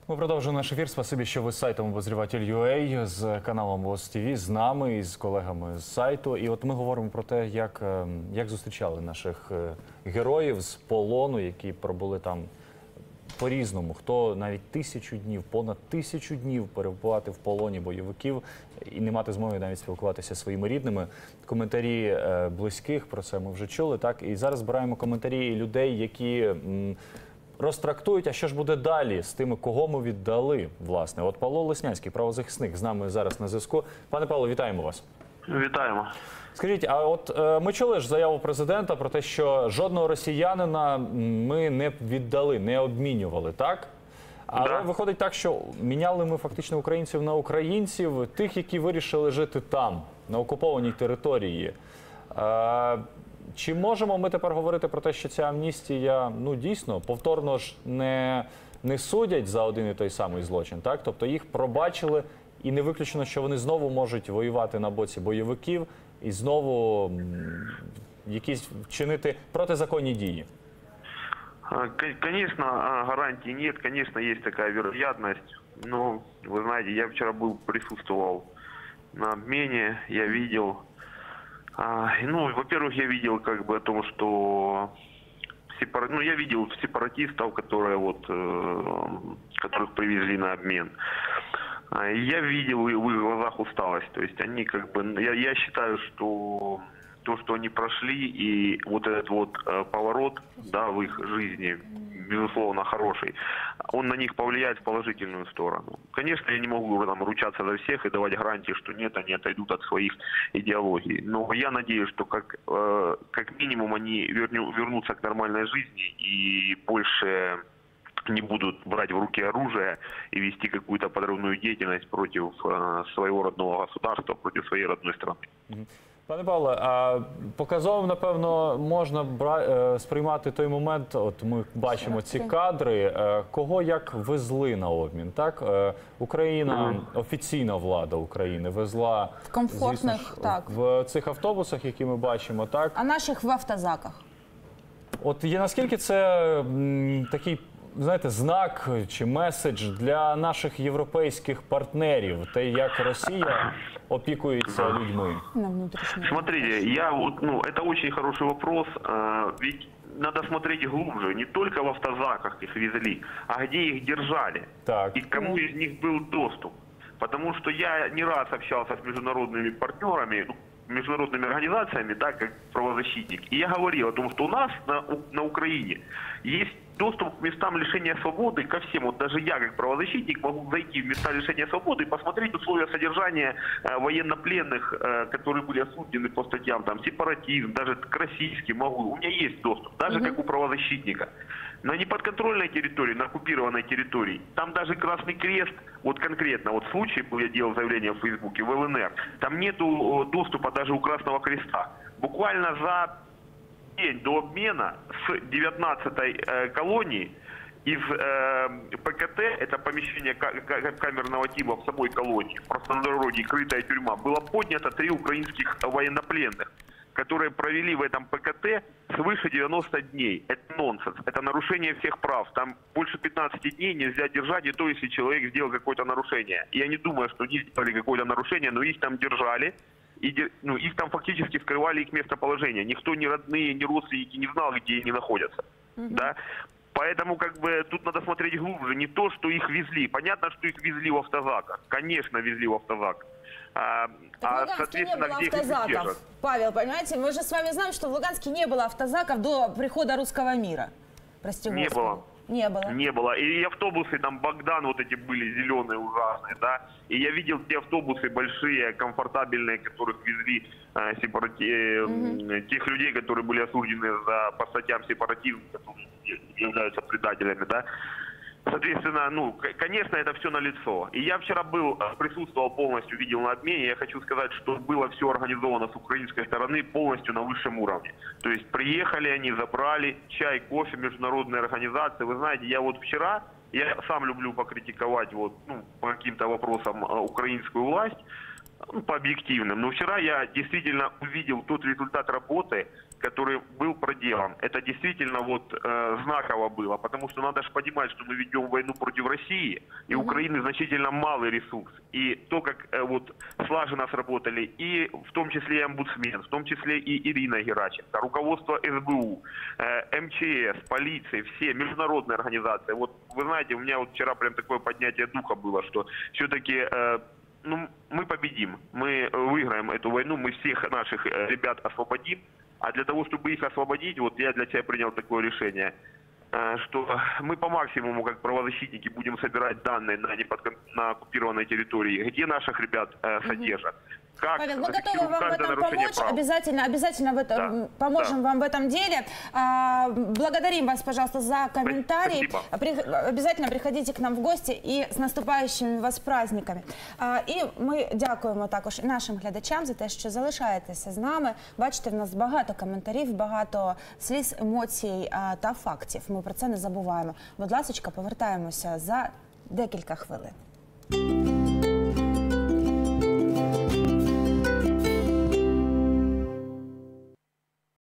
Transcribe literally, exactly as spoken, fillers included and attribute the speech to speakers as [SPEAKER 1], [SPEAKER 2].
[SPEAKER 1] Ми продовжуємо наш ефір. Спасибі, що ви з сайтом Обозріватель.ua, з каналом ВОЗ ТВ, з нами і з колегами з сайту. І от ми говоримо про те, як, як зустрічали наших героїв з полону, які пробули там по-різному. Хто навіть тисячу днів, понад тисячу днів перебувати в полоні бойовиків і не мати змоги навіть спілкуватися зі своїми рідними. Коментарі близьких, про це ми вже чули. Так? І зараз збираємо коментарі людей, які розтрактують, а що ж буде далі з тими, кого ми віддали, власне. От Павло Леснянський, правозахисник, з нами зараз на зв'язку. Пане Павло, вітаємо вас.
[SPEAKER 2] Вітаємо.
[SPEAKER 1] Скажіть, а от е, ми чули ж заяву президента про те, що жодного росіянина ми не віддали, не обмінювали, так? Але
[SPEAKER 2] да.
[SPEAKER 1] Виходить так, що міняли ми фактично українців на українців, тих, які вирішили жити там, на окупованій території. Е, Чи можемо ми тепер говорити про те, що ця амністія, ну, дійсно, повторно ж не, не судять за один і той самий злочин, так? Тобто їх пробачили, і не виключено, що вони знову можуть воювати на боці бойовиків і знову якісь вчинити протизаконні дії?
[SPEAKER 2] Конечно, гарантий нет, конечно, есть такая вероятность. Но, вы знаете, я вчера был, присутствовал на обмене, я видел... Ну, во-первых, я видел как бы о том, что сепара... ну, я видел сепаратистов, которые вот, э, которых привезли на обмен. Я видел в их глазах усталость. То есть они как бы, я, я считаю, что то, что они прошли, и вот этот вот э, поворот, да, в их жизни, безусловно, хороший, он на них повлияет в положительную сторону. Конечно, я не могу там ручаться за всех и давать гарантии, что нет, они отойдут от своих идеологий. Но я надеюсь, что как, э, как минимум они верню, вернутся к нормальной жизни и больше не будут брать в руки оружие и вести какую-то подрывную деятельность против э, своего родного государства, против своей родной страны.
[SPEAKER 1] Пане Павле, а показовим, напевно, можна бра... сприймати той момент, от ми бачимо ці кадри, кого як везли на обмін, так? Україна, mm. офіційна влада України везла,
[SPEAKER 3] комфортних,
[SPEAKER 1] звісно,
[SPEAKER 3] так,
[SPEAKER 1] в цих автобусах, які ми бачимо, так?
[SPEAKER 3] А наших в автозаках?
[SPEAKER 1] От є наскільки це м, такий, знаєте, знак чи меседж для наших європейських партнерів, те, як Росія опікуется людьми?
[SPEAKER 2] Смотрите, я вот, ну, это очень хороший вопрос, э, ведь надо смотреть глубже, не только в автозаках их везли, а где их держали,
[SPEAKER 1] так,
[SPEAKER 2] и к кому из них был доступ. Потому что я не раз общался с международными партнерами, международными организациями, да, как правозащитник, и я говорил о том, что у нас на, на Украине есть доступ к местам лишения свободы ко всем. Вот даже я, как правозащитник, могу зайти в места лишения свободы и посмотреть условия содержания э, военнопленных, э, которые были осуждены по статьям там сепаратизм, даже к российским могу. У меня есть доступ, даже mm-hmm. как у правозащитника. На неподконтрольной территории, на оккупированной территории, там даже Красный Крест, вот конкретно, вот случай был, я делал заявление в Фейсбуке, в ЛНР, там нету доступа даже у Красного Креста. Буквально за день до обмена с девятнадцатой э, колонии из э, ПКТ, это помещение камерного типа в самой колонии, в простонародье крытая тюрьма, было поднято три украинских военнопленных, которые провели в этом ПКТ свыше девяноста дней. Это нонсенс, это нарушение всех прав. Там больше пятнадцати дней нельзя держать, и то, если человек сделал какое-то нарушение. Я не думаю, что они сделали какое-то нарушение, но их там держали. И, ну, их там фактически скрывали их местоположение. Никто, ни родные, ни родственники не знал, где они находятся. Mm-hmm. Да? Поэтому как бы тут надо смотреть глубже. Не то, что их везли. Понятно, что их везли в автозаках. Конечно, везли в автозак. А,
[SPEAKER 3] а соответственно, где их автозаков, Павел, понимаете, мы же с вами знаем, что в Луганске не было автозаков до прихода русского мира. Прости,
[SPEAKER 2] не
[SPEAKER 3] Господи.
[SPEAKER 2] было.
[SPEAKER 3] Не было.
[SPEAKER 2] Не было. И автобусы, там, Богдан, вот эти были зеленые, ужасные, да. И я видел те автобусы большие, комфортабельные, которых везли э, сепарати... mm-hmm. тех людей, которые были осуждены за, по статьям сепаратизма, которые являются предателями, да. Соответственно, ну, конечно, это все налицо. И я вчера был, присутствовал полностью, видел на обмене. Я хочу сказать, что было все организовано с украинской стороны полностью на высшем уровне. То есть приехали они, забрали чай, кофе, международные организации. Вы знаете, я вот вчера, я сам люблю покритиковать вот, ну, по каким-то вопросам украинскую власть, по объективным. Но вчера я действительно увидел тот результат работы, который был делом, это действительно вот э, знаково было, потому что надо же понимать, что мы ведем войну против России, и у Украины значительно малый ресурс. И то, как э, вот слаженно сработали, и в том числе и омбудсмен, в том числе и Ирина Геращенко, руководство эс бэ у, э, эм че эс, полиция, все международные организации. Вот вы знаете, у меня вот вчера прям такое поднятие духа было, что все-таки... Э, Ну, мы победим, мы выиграем эту войну, мы всех наших э, ребят освободим. А для того, чтобы их освободить, вот я для себя принял такое решение, э, что мы по максимуму, как правозащитники, будем собирать данные на, неподкон... на оккупированной территории, где наших ребят э, содержат. Как
[SPEAKER 3] Павел, мы готовы вам в этом помочь,
[SPEAKER 2] прав.
[SPEAKER 3] обязательно, обязательно в этом,
[SPEAKER 2] Да,
[SPEAKER 3] поможем
[SPEAKER 2] да.
[SPEAKER 3] вам в этом деле. А, благодарим вас, пожалуйста, за комментарий. При, обязательно приходите к нам в гости и з наступаючими вас праздниками. А, і ми дякуємо також і нашим глядачам за те, що залишаєтеся з нами. Бачите, в нас багато коментарів, багато сліз, емоцій а, та фактів. Ми про це не забуваємо. Будь ласка, повертаємося за декілька хвилин.